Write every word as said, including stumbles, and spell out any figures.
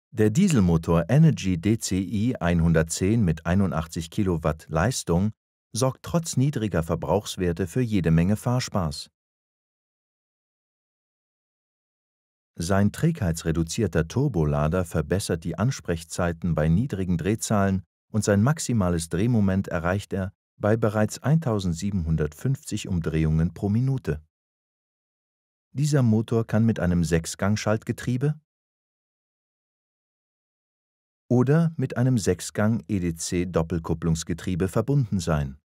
Der Dieselmotor Energy D C i hundertzehn mit einundachtzig Kilowatt Leistung sorgt trotz niedriger Verbrauchswerte für jede Menge Fahrspaß. Sein trägheitsreduzierter Turbolader verbessert die Ansprechzeiten bei niedrigen Drehzahlen und sein maximales Drehmoment erreicht er bei bereits eintausendsiebenhundertfünfzig Umdrehungen pro Minute. Dieser Motor kann mit einem Sechsgang-Schaltgetriebe oder mit einem Sechsgang-E D C-Doppelkupplungsgetriebe verbunden sein